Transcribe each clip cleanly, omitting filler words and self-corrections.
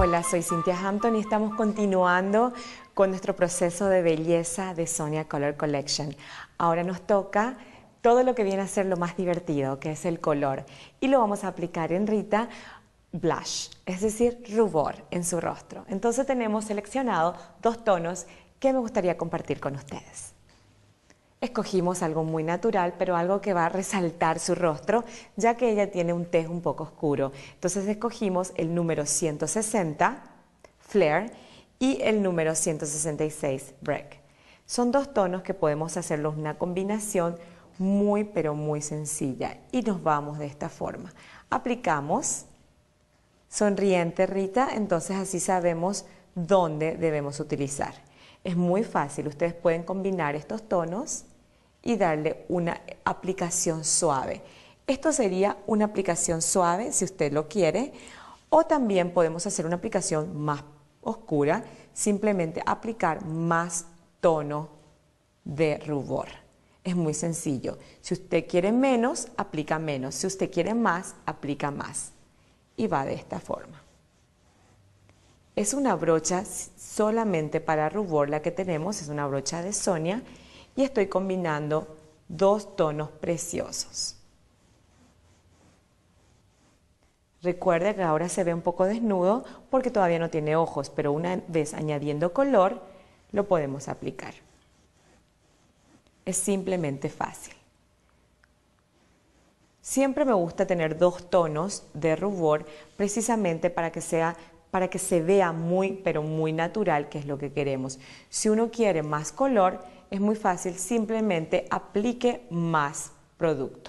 Hola, soy Cynthia Hampton y estamos continuando con nuestro proceso de belleza de Sonia Color Collection. Ahora nos toca todo lo que viene a ser lo más divertido, que es el color. Y lo vamos a aplicar en Rita blush, es decir, rubor en su rostro. Entonces tenemos seleccionado dos tonos que me gustaría compartir con ustedes. Escogimos algo muy natural, pero algo que va a resaltar su rostro, ya que ella tiene un tez un poco oscuro. Entonces escogimos el número 160, Flare, y el número 166, Break. Son dos tonos que podemos hacerlos una combinación muy, pero muy sencilla. Y nos vamos de esta forma. Aplicamos sonriente, Rita, entonces así sabemos dónde debemos utilizar. Es muy fácil, ustedes pueden combinar estos tonos y darle una aplicación suave. Esto sería una aplicación suave si usted lo quiere, o también podemos hacer una aplicación más oscura, simplemente aplicar más tono de rubor. Es muy sencillo. Si usted quiere menos, aplica menos. Si usted quiere más, aplica más. Y va de esta forma. Es una brocha solamente para rubor la que tenemos, es una brocha de Sonia, y estoy combinando dos tonos preciosos. Recuerde que ahora se ve un poco desnudo porque todavía no tiene ojos, pero una vez añadiendo color lo podemos aplicar. Es simplemente fácil. Siempre me gusta tener dos tonos de rubor precisamente para que se vea muy, pero muy natural, que es lo que queremos. Si uno quiere más color, es muy fácil, simplemente aplique más producto.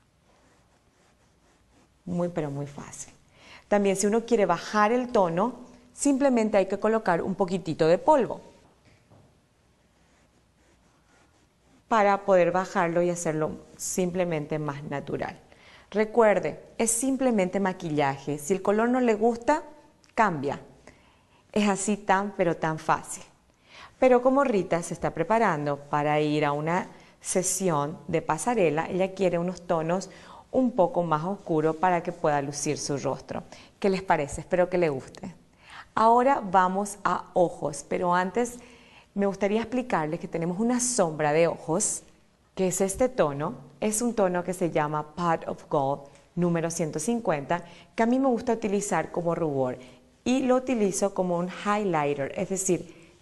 Muy, pero muy fácil. También si uno quiere bajar el tono, simplemente hay que colocar un poquitito de polvo para poder bajarlo y hacerlo simplemente más natural. Recuerde, es simplemente maquillaje. Si el color no le gusta, cambia. Es así tan, pero tan fácil. Pero como Rita se está preparando para ir a una sesión de pasarela, ella quiere unos tonos un poco más oscuros para que pueda lucir su rostro. ¿Qué les parece? Espero que les guste. Ahora vamos a ojos, pero antes me gustaría explicarles que tenemos una sombra de ojos, que es este tono. Es un tono que se llama Pot of Gold, número 150, que a mí me gusta utilizar como rubor. Y lo utilizo como un highlighter, es decir,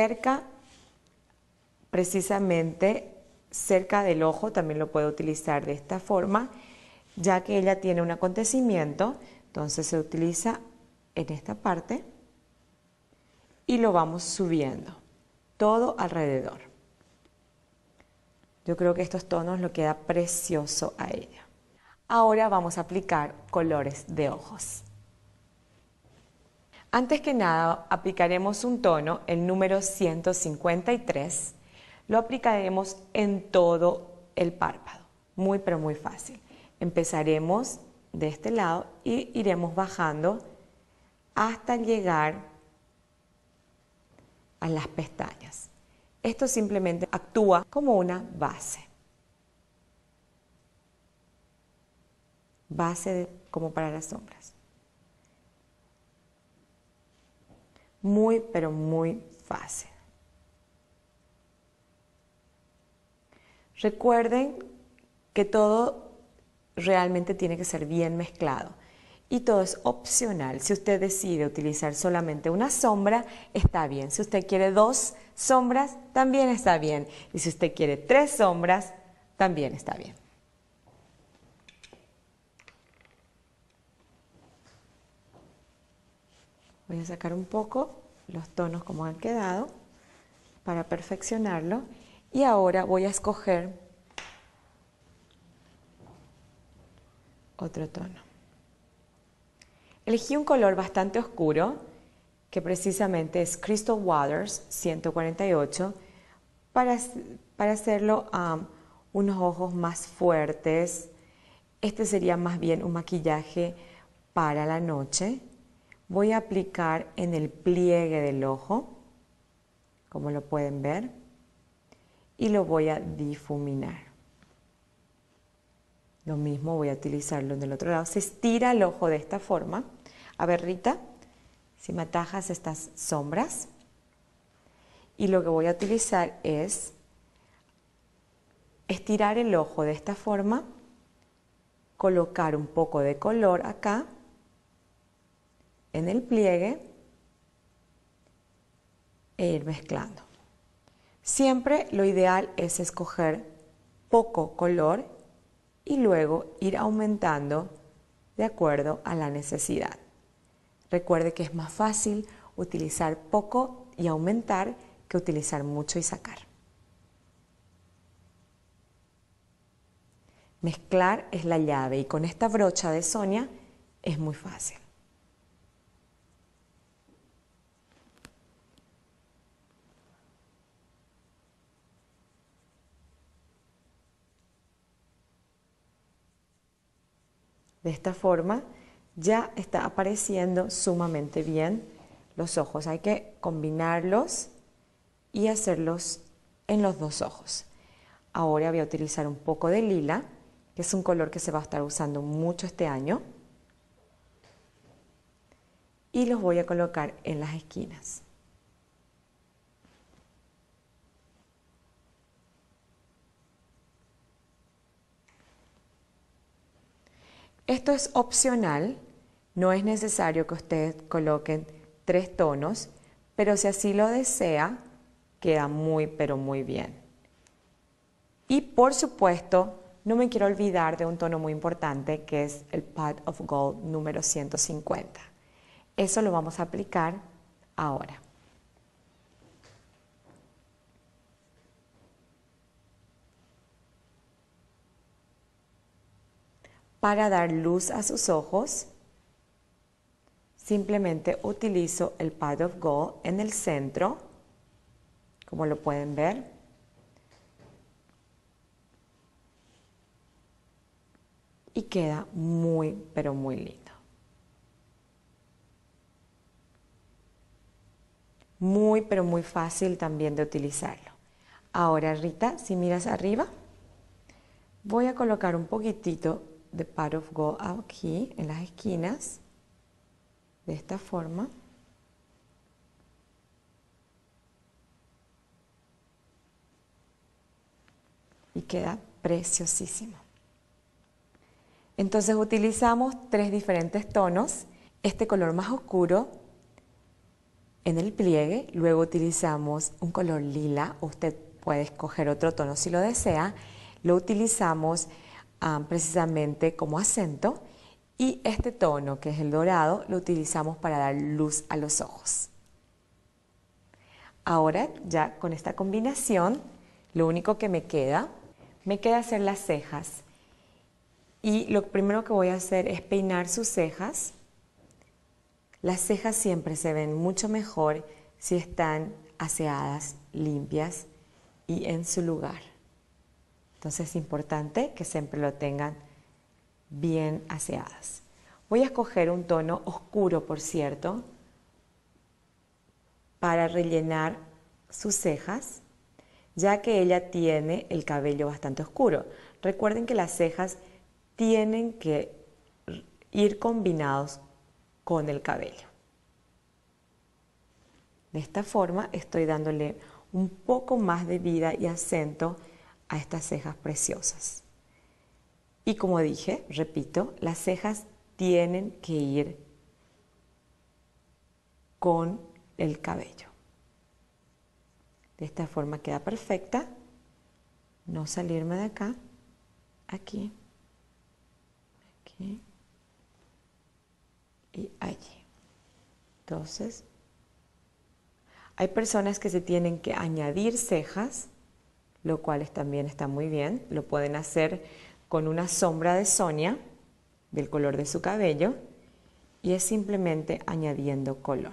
precisamente cerca del ojo, también lo puedo utilizar de esta forma, ya que ella tiene un acontecimiento, entonces se utiliza en esta parte y lo vamos subiendo todo alrededor. Yo creo que estos tonos lo queda precioso a ella. Ahora vamos a aplicar colores de ojos. Antes que nada, aplicaremos un tono, el número 153, lo aplicaremos en todo el párpado, muy pero muy fácil. Empezaremos de este lado y iremos bajando hasta llegar a las pestañas. Esto simplemente actúa como una base. Como para las sombras. Muy, pero muy fácil. Recuerden que todo realmente tiene que ser bien mezclado y todo es opcional. Si usted decide utilizar solamente una sombra, está bien. Si usted quiere dos sombras, también está bien. Y si usted quiere tres sombras, también está bien. Voy a sacar un poco los tonos como han quedado para perfeccionarlo. Y ahora voy a escoger otro tono. Elegí un color bastante oscuro, que precisamente es Crystal Waters 148, para hacerlo unos ojos más fuertes. Este sería más bien un maquillaje para la noche. Voy a aplicar en el pliegue del ojo, como lo pueden ver, y lo voy a difuminar. Lo mismo voy a utilizarlo en el otro lado. Se estira el ojo de esta forma. A ver, Rita, si me atajas estas sombras. Y lo que voy a utilizar es estirar el ojo de esta forma, colocar un poco de color acá en el pliegue e ir mezclando. Siempre lo ideal es escoger poco color y luego ir aumentando de acuerdo a la necesidad. Recuerde que es más fácil utilizar poco y aumentar que utilizar mucho y sacar. Mezclar es la llave y con esta brocha de Sonia es muy fácil. De esta forma ya está apareciendo sumamente bien los ojos. Hay que combinarlos y hacerlos en los dos ojos. Ahora voy a utilizar un poco de lila, que es un color que se va a estar usando mucho este año. Y los voy a colocar en las esquinas. Esto es opcional, no es necesario que ustedes coloquen 3 tonos, pero si así lo desea, queda muy pero muy bien. Y por supuesto, no me quiero olvidar de un tono muy importante que es el Pot of Gold número 150. Eso lo vamos a aplicar ahora. Para dar luz a sus ojos, simplemente utilizo el Pot of Gold en el centro, como lo pueden ver. Y queda muy, pero muy lindo. Muy, pero muy fácil también de utilizarlo. Ahora, Rita, si miras arriba, voy a colocar un poquitito de Pot of Gold aquí en las esquinas, de esta forma. Y queda preciosísimo. Entonces utilizamos 3 diferentes tonos, este color más oscuro en el pliegue, luego utilizamos un color lila, usted puede escoger otro tono si lo desea, lo utilizamos precisamente como acento y este tono que es el dorado lo utilizamos para dar luz a los ojos. Ahora ya con esta combinación lo único que me queda hacer las cejas. Y lo primero que voy a hacer es peinar sus cejas. Las cejas siempre se ven mucho mejor si están aseadas, limpias y en su lugar. Entonces es importante que siempre lo tengan bien aseadas. Voy a escoger un tono oscuro, por cierto, para rellenar sus cejas, ya que ella tiene el cabello bastante oscuro. Recuerden que las cejas tienen que ir combinados con el cabello. De esta forma estoy dándole un poco más de vida y acento a estas cejas preciosas. Y como dije, repito, las cejas tienen que ir con el cabello. De esta forma queda perfecta. No salirme de acá, aquí. Aquí y allí. Entonces, hay personas que se tienen que añadir cejas, lo cual también está muy bien. Lo pueden hacer con una sombra de Sonia, del color de su cabello, y es simplemente añadiendo color.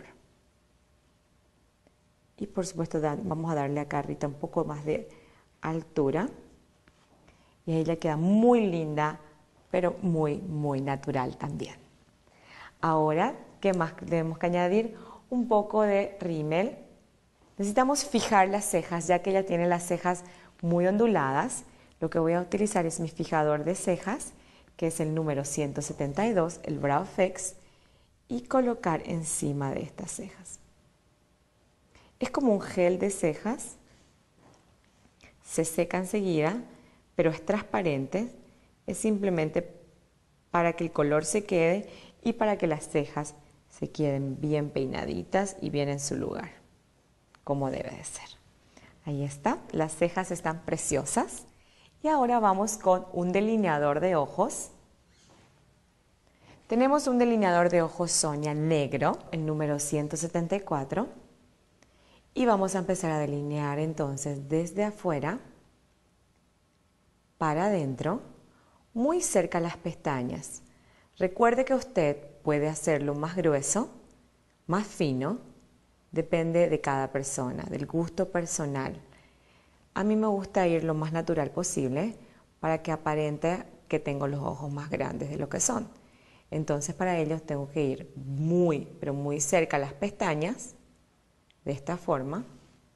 Y por supuesto vamos a darle acá a Rita un poco más de altura, y ahí ella queda muy linda, pero muy, muy natural también. Ahora, ¿qué más tenemos que añadir? Un poco de rímel. Necesitamos fijar las cejas, ya que ella tiene las cejas muy onduladas. Lo que voy a utilizar es mi fijador de cejas, que es el número 172, el Brow Fix, y colocar encima de estas cejas. Es como un gel de cejas, se seca enseguida, pero es transparente, es simplemente para que el color se quede y para que las cejas se queden bien peinaditas y bien en su lugar, como debe de ser. Ahí está, las cejas están preciosas. Y ahora vamos con un delineador de ojos. Tenemos un delineador de ojos Sonia negro, el número 174. Y vamos a empezar a delinear entonces desde afuera para adentro, muy cerca a las pestañas. Recuerde que usted puede hacerlo más grueso, más fino, depende de cada persona, del gusto personal. A mí me gusta ir lo más natural posible para que aparente que tengo los ojos más grandes de lo que son. Entonces para ello tengo que ir muy, pero muy cerca a las pestañas, de esta forma,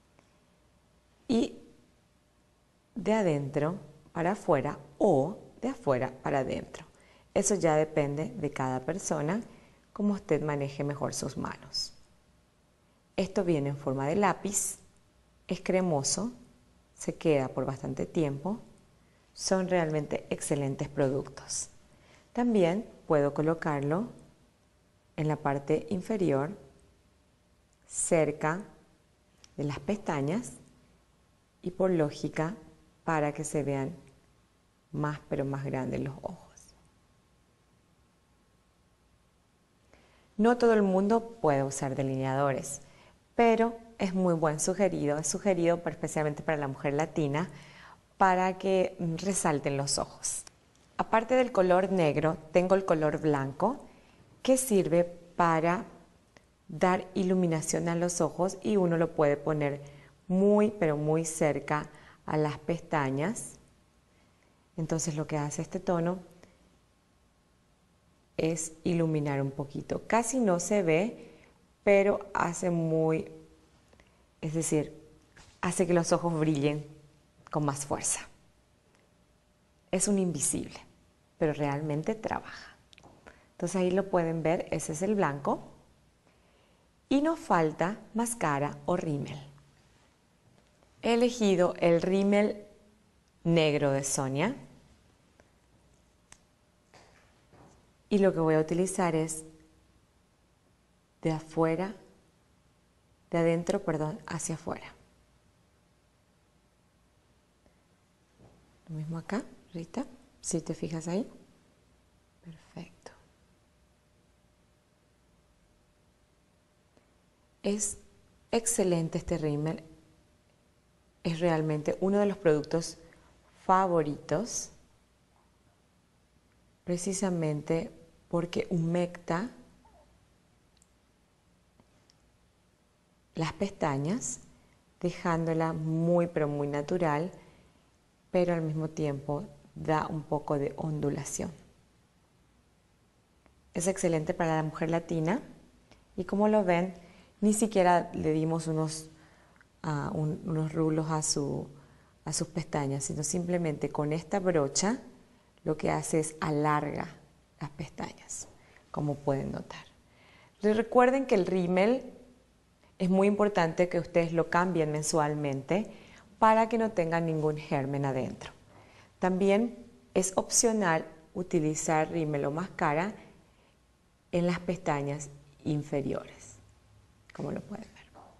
y de adentro para afuera o de afuera para adentro. Eso ya depende de cada persona, cómo usted maneje mejor sus manos. Esto viene en forma de lápiz, es cremoso, se queda por bastante tiempo, son realmente excelentes productos. También puedo colocarlo en la parte inferior, cerca de las pestañas y por lógica para que se vean más pero más grandes los ojos. No todo el mundo puede usar delineadores, pero es muy buen sugerido, es sugerido especialmente para la mujer latina para que resalten los ojos. Aparte del color negro, tengo el color blanco que sirve para dar iluminación a los ojos y uno lo puede poner muy pero muy cerca a las pestañas. Entonces lo que hace este tono es iluminar un poquito. Casi no se ve, pero hace muy, es decir, hace que los ojos brillen con más fuerza. Es un invisible, pero realmente trabaja. Entonces ahí lo pueden ver, ese es el blanco. Y nos falta máscara o rímel. He elegido el rímel negro de Sonia. Y lo que voy a utilizar es de afuera, de adentro, perdón, hacia afuera. Lo mismo acá, Rita, si te fijas ahí. Perfecto. Es excelente este rímel. Es realmente uno de los productos favoritos, precisamente porque humecta las pestañas, dejándola muy pero muy natural, pero al mismo tiempo da un poco de ondulación. Es excelente para la mujer latina y como lo ven, ni siquiera le dimos unos rulos a sus pestañas, sino simplemente con esta brocha lo que hace es alarga las pestañas, como pueden notar. Recuerden que el rímel es muy importante que ustedes lo cambien mensualmente para que no tengan ningún germen adentro. También es opcional utilizar rímel o máscara en las pestañas inferiores, como lo pueden ver.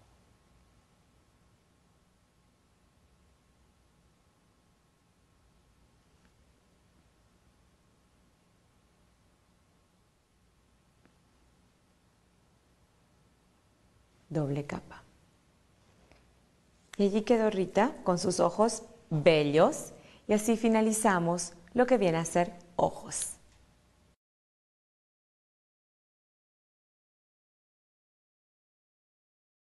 Doble capa. Y allí quedó Rita con sus ojos bellos y así finalizamos lo que viene a ser ojos.